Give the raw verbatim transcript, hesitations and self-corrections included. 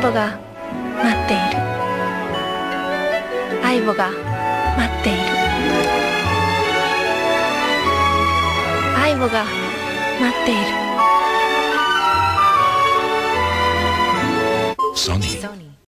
母が待っている。愛母が待っている。愛母が待っている。 ソニー